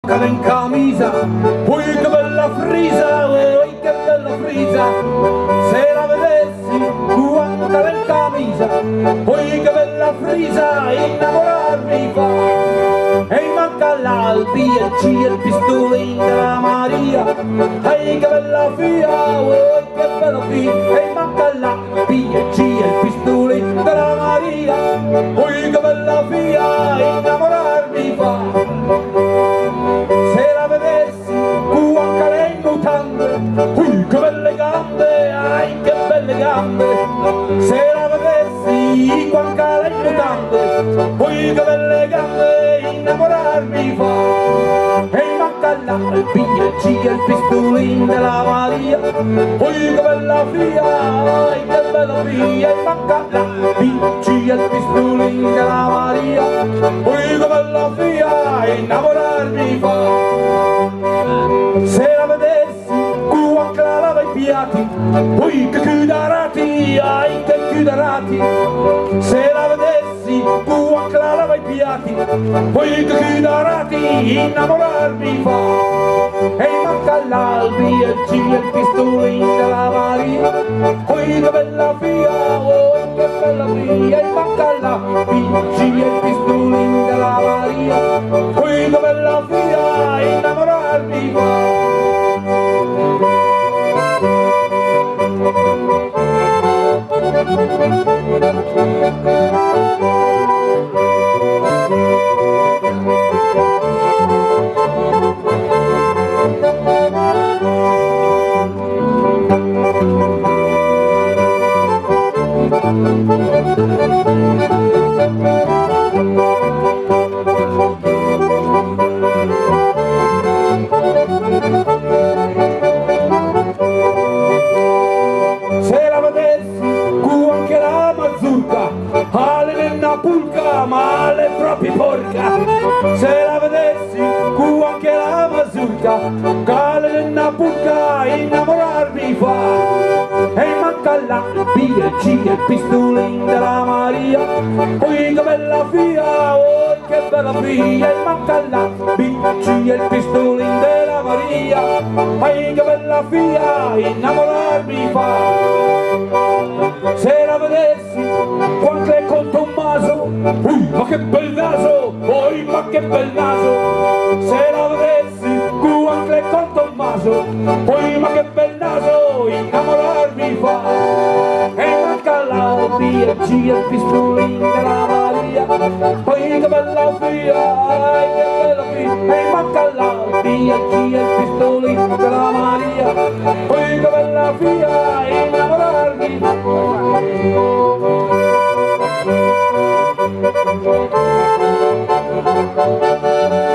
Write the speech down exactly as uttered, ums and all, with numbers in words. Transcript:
Cade in camisa, poi che bella frisa, poi che bella frisa, se la vedessi quando cade in camisa, poi che bella frisa, innamorarmi fa. E manca l'Albi e il C e il pistolin della Maria, ehi che bella fia, poi che bella fia, e manca l'Albi e il C e il pistolin della Maria, poi che bella fia, innamorarmi fa. Ui, che belle gambe, ai che belle gambe, se la vedessi quanto le mutande, ui che belle gambe, innamorarmi fa. E manca l'Albi e il C e il pistolin della Maria, ui che bella fia, ai che bella fia, e manca l'Albi e il C e il pistolin della Maria, ui che bella fia, innamorarmi fa. Se la vedessi piatti, poi che chiuderati, ai che chiuderati, se la vedessi tu anche la lava i piatti, poi che chiuderati, innamorarmi fa. E manca l'Albi e il C e il pistolin della Maria, poi che bella fia, oh che bella fia, e manca l'Albi e il C e il pistolin della Maria, poi che bella fia, innamorarmi fa. Se la vedessi tu anche la mazurka, ale nella pulca ma le proprie porca. Se la vedessi tu anche la mazurka, ale nella pulca, innamorarmi fa. E manca l'Albi e il C e il pistolin della Maria, poi che bella fia, oh che bella fia, e manca l'Albi e il C e il pistolin della Maria, poi che bella fia, innamorarmi fa. Se la vedessi quanto è con Tommaso, ui ma che bel naso, ui ma che bel naso, se la vedessi quanto è con Tommaso, ui ma che bel naso, innamorarmi fa. E manca l'Albi e il C e il pistolin della Maria, poi che bella fia, ai che bella fia, e manca l'Albi e il C e il pistolin della Maria, poi che bella fia, innamorarmi fa.